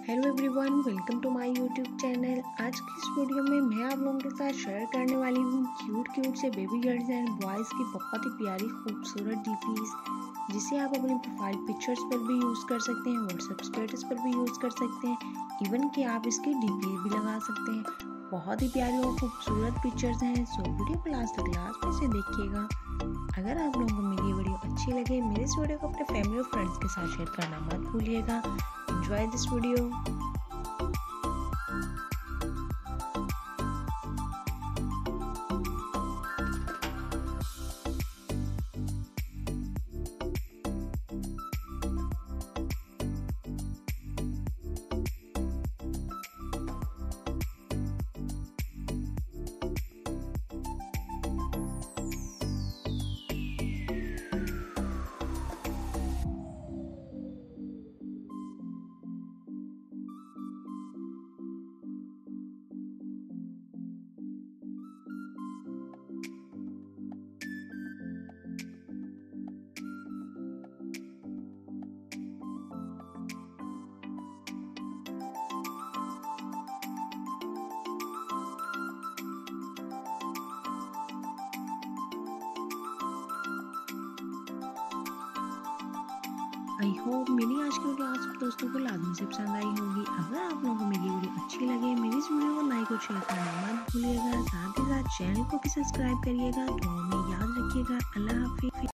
Hello everyone, welcome to my YouTube channel. आज की इस वीडियो में मैं आप लोगों के साथ शेयर करने वाली हूँ क्यूट से बेबी गर्ल्स एंड बॉयज़ की बहुत ही प्यारी खूबसूरत डीपीज, जिसे आप अपनी प्रोफाइल पिक्चर्स पर भी यूज़ कर सकते हैं, व्हाट्सएप स्टेटस पर भी यूज़ कर सकते हैं, इवन कि आप इसकी डीपी भी लगा सकते हैं। बहुत ही प्यारी और खूबसूरत पिक्चर्स हैं, सो वीडियो को लास्ट तक में से देखिएगा। अगर आप लोगों को मेरी वीडियो अच्छी लगे, मेरे इस वीडियो को अपने फैमिली और फ्रेंड्स के साथ शेयर करना मत भूलिएगा। Enjoy this video. I hope मेरी आज की वीडियो आप सब दोस्तों को लाजमी से पसंद आई होगी। अगर आप लोगों को मेरी वीडियो अच्छी लगे, मेरी इस वीडियो को लाइक और शेयर करना मत भूलिएगा। साथ ही साथ चैनल को भी सब्सक्राइब करिएगा। दुआ में याद रखिएगा। अल्लाह हाफिज़।